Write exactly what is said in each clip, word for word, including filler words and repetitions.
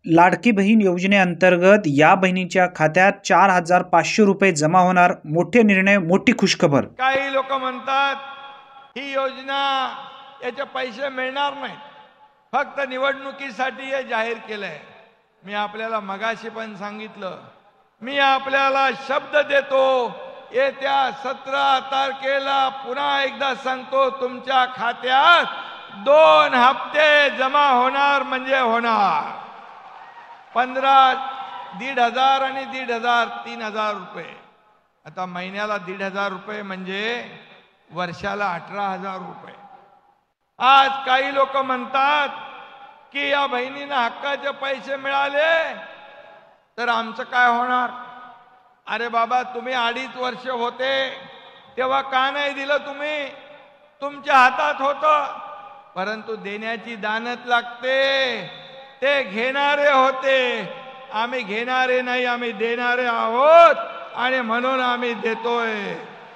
लाडकी बहीण योजनेअंतर्गत या बहिणीच्या खात्यात चार हजार पाचशे रुपये जमा होणार। मोठे निर्णय, मोठी खुशखबर। काही लोक म्हणतात ही योजना याचे पैसे मिळणार नाही, फक्त निवडणुकीसाठी हे जाहीर केलंय। मी आपल्याला मगाशी पण सांगितलं, मी आपल्याला शब्द देतो, येत्या सतरा तारखेला पुन्हा एकदा सांगतो, तुमच्या खात्यात दोन हप्ते जमा होणार म्हणजे होणार। पंधरा दीड हजार आणि दीड हजार तीन हजार रुपये। आता महिन्याला दीड हजार रुपये म्हणजे वर्षाला अठरा हजार रुपये। आज काही लोक म्हणतात की या बहिणींना हक्काचे पैसे मिळाले तर आमचं काय होणार। अरे बाबा, तुम्ही अडीच वर्ष होते तेव्हा का नाही दिलं तुम्ही? तुमच्या हातात होतं, परंतु देण्याची दानत लागते। ते घेणारे होते, आम्ही घेणारे नाही, आम्ही देणारे आहोत आणि म्हणून आम्ही देतोय।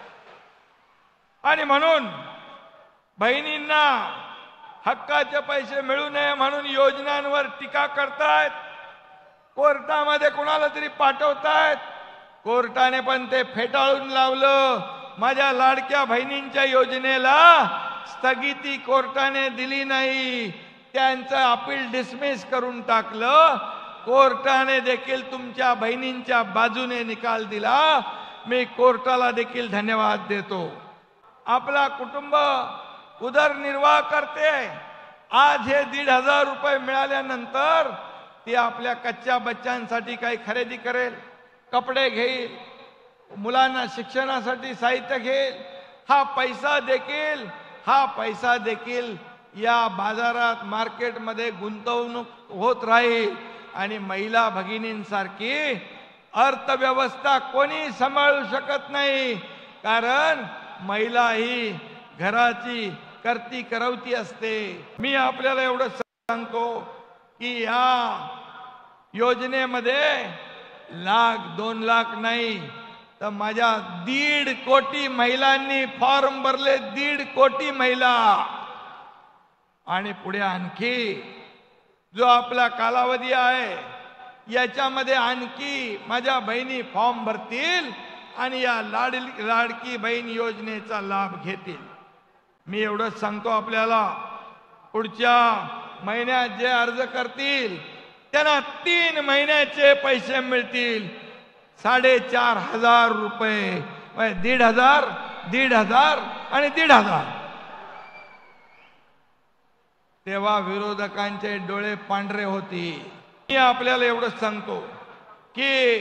आणि म्हणून बहिणींना हक्काचे पैसे मिळू नये म्हणून योजनांवर टीका करतायत, कोर्टामध्ये कुणाला तरी पाठवतायत। कोर्टाने पण ते फेटाळून लावलं। माझ्या लाडक्या बहिणींच्या योजनेला स्थगिती कोर्टाने दिली नाही, त्यांचं अपील डिसमिस करून टाकलं। कोर्टाने देखील तुमच्या बहिणींच्या बाजूने निकाल दिला। मी कोर्टाला देखील धन्यवाद देतो। आपला कुटुंब उदरनिर्वाह करते। आज हे दीड हजार रुपये मिळाल्यानंतर ती आपल्या कच्च्या बच्चांसाठी काही खरेदी करेल, कपडे घेईल, मुलांना शिक्षणासाठी साहित्य घेईल। हा पैसा देखील हा पैसा देखील या बाजारात मार्केटमध्ये गुंतवणूक होत राहील आणि महिला भगिनींसारखी अर्थव्यवस्था कोणी सांभाळू शकत नाही, कारण महिला ही घराची करती करवती असते। मी आपल्याला एवढं सांगतो की या योजनेमध्ये लाख दोन लाख नाही तर माझ्या दीड कोटी महिलांनी फॉर्म भरले, दीड कोटी महिला। आणि पुढे आणखी जो आपला कालावधी आहे याच्यामध्ये आणखी माझ्या बहिणी फॉर्म भरतील आणि या लाड लाडकी बहीण योजनेचा लाभ घेतील। मी एवढंच सांगतो आपल्याला, पुढच्या महिन्यात जे अर्ज करतील त्यांना तीन महिन्याचे पैसे मिळतील, साडेचार हजार रुपये। दीड हजार दीड हजार आणि दीड हजार। तेव्हा विरोधकांचे डोळे पांढरे होती। मी आपल्याला एवढंच सांगतो की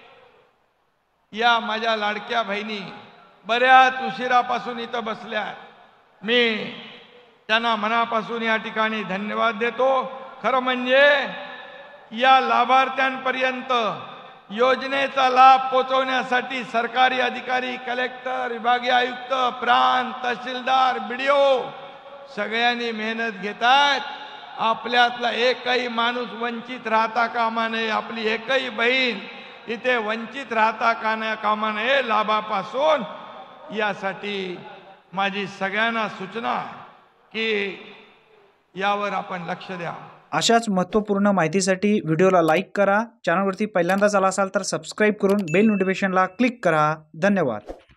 या माझ्या लाडक्या बहिणी बऱ्याच उशिरापासून इथं बसल्या। मी त्यांना मनापासून या ठिकाणी धन्यवाद देतो। खरं म्हणजे या लाभार्थ्यांपर्यंत योजनेचा लाभ पोहोचवण्यासाठी सरकारी अधिकारी, कलेक्टर, विभागीय आयुक्त, प्रांत तहसीलदार, बीडीओ सगळ्यांनी मेहनत घेतात। आपल्यातला एकही माणूस वंचित राहता कामा नये, आपली एकही बहीण इथे वंचित राहता कामा नये लाभापासून। यासाठी माझी सगळ्यांना सूचना की यावर आपण लक्ष द्या। अशाच महत्त्वपूर्ण माहितीसाठी व्हिडिओला लाईक करा, चॅनलवरती पहिल्यांदाच आला असाल तर सबस्क्राईब करून बेल नोटिफिकेशनला क्लिक करा। धन्यवाद।